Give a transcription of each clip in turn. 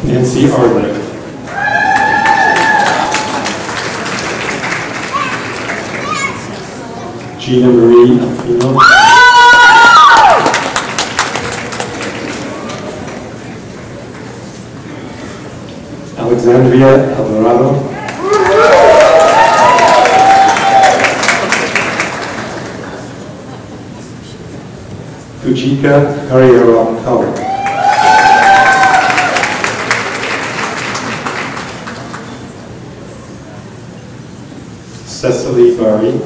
Nancy Ardley. Gina Marie Alfino. Alexandria Alvarado. Fujika Arakawa. Cecily Bari.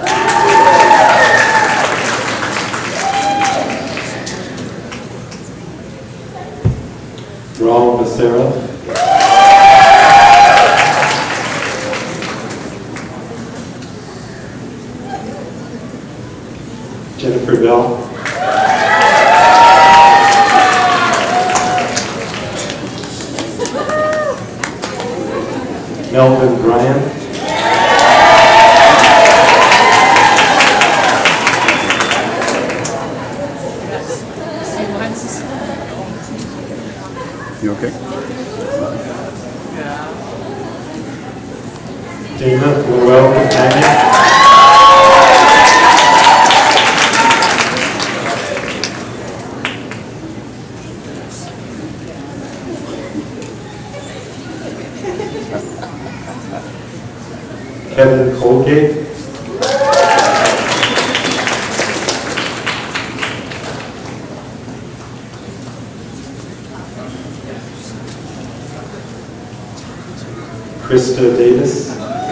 Raul Becerra. Jennifer Bell. Melvin Bryan. You okay? Dana Noel Catania. Kevin Colgate. Krista Davis.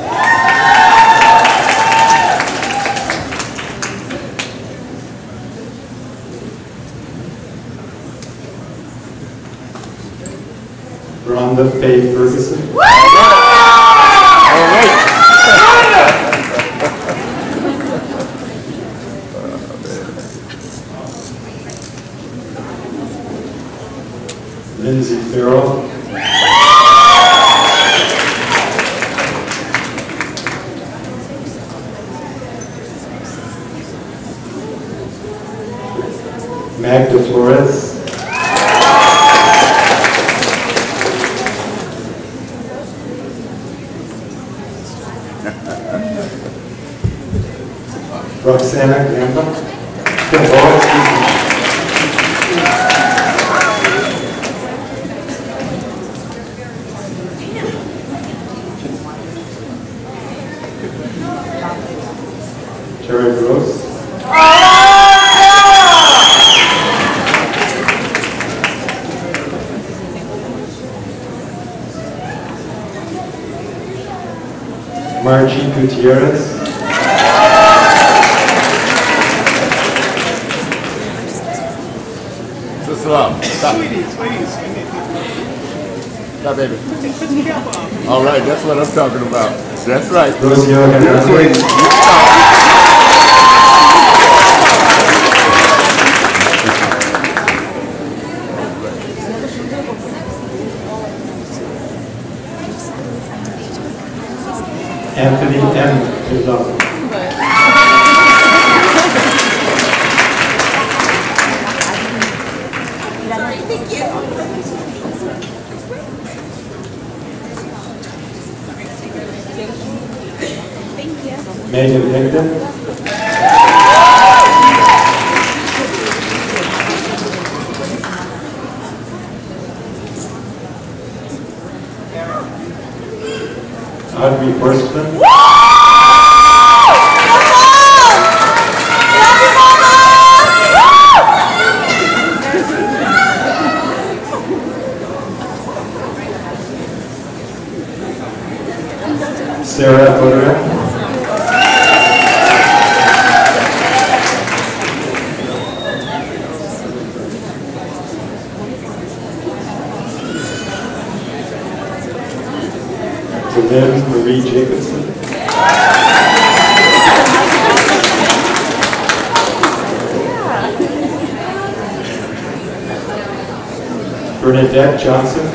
Rhonda Faye Ferguson. Lindsay Farrell. Magda Flores. Roxana Gamba. Jared Rose. Margie Gutierrez. Stop. Stop, baby. All right, that's what I'm talking about. That's right. Anthony M. Pizarro. Megan Higdon. Audrey Horstman. Sarah Odra. Lynn Marie Jacobson. Bernadette Johnson.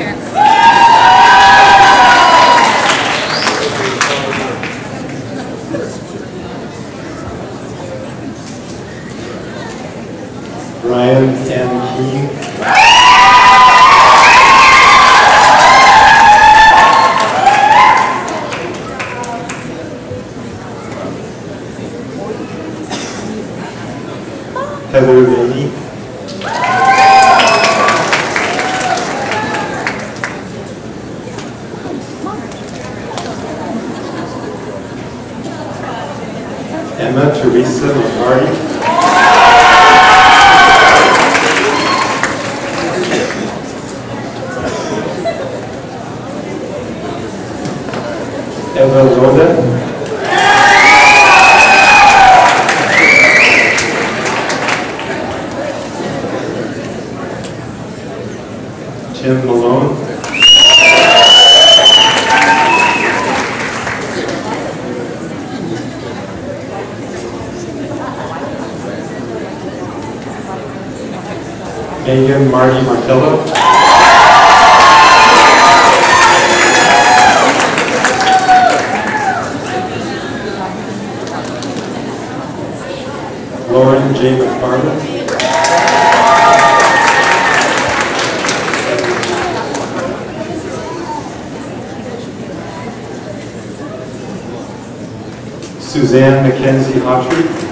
Ryan M. Keene. Heather Laney. Emma Teresa Lombardi. Eva Loda. Tim Malone. Megan Marty Martello. Lauren J. McFarland. Suzanne Mackenzie Hawtrey.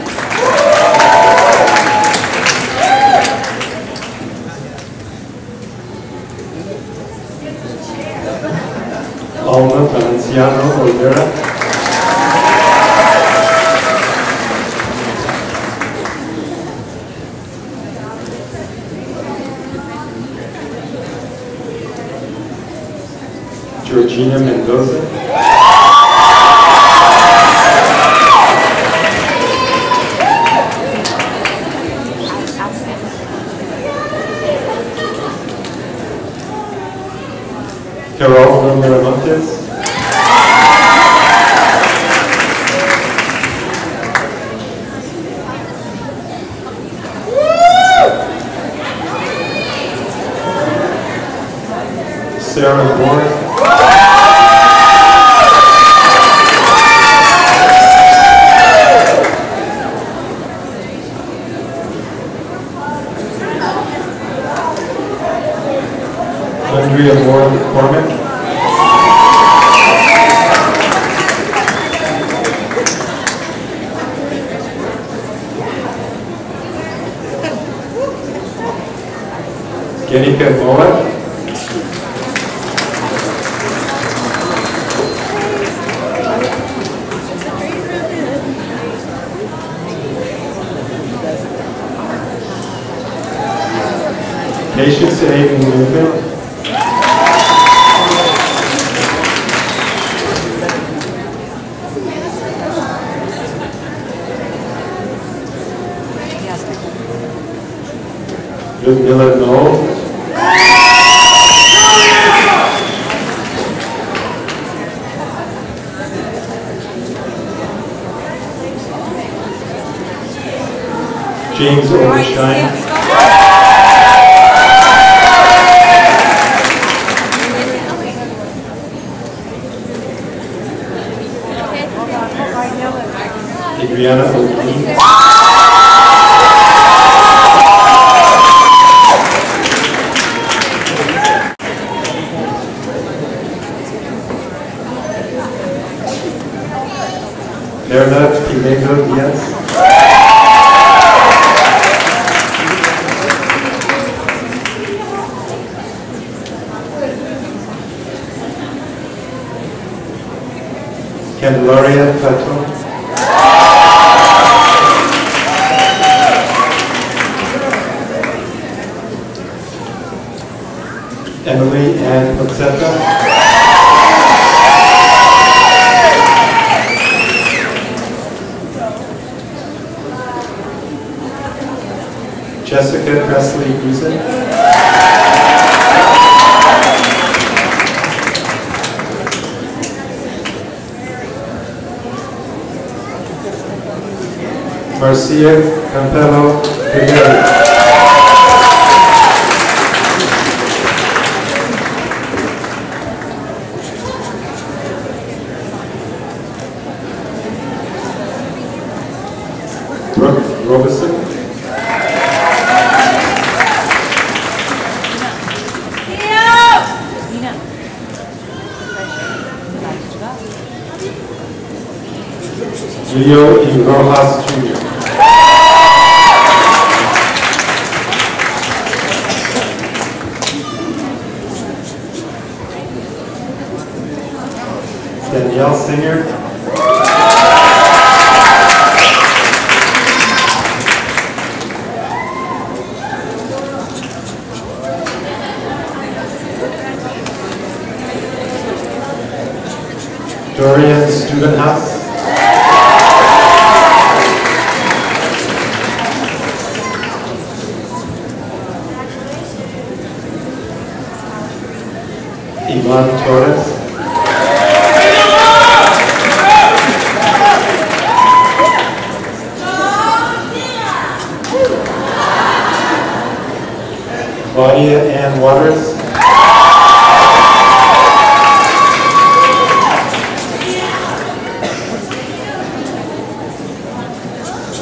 Alma Valenciano Olvera. Georgina Mendoza. Carol Miramontes. Sarah Moore. Andrea Moore McCormick. Genika Moa. Patience Aiden Newfield. Ludmilla Knoll. James Overshine. Adriana O'Keefe. Bernard Pinedo Diaz. Candelaria Paton. Emily Ann Pozzetta. Jessica Presley Guzin. Marcia Campello Pineri. Brooke Robeson. Leo E. Rojas Jr. Danielle Singer. Dorian Stubenhouse. Ivan Torres. Claudia Ann Waters.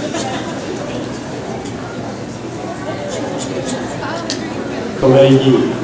Kalei Yi.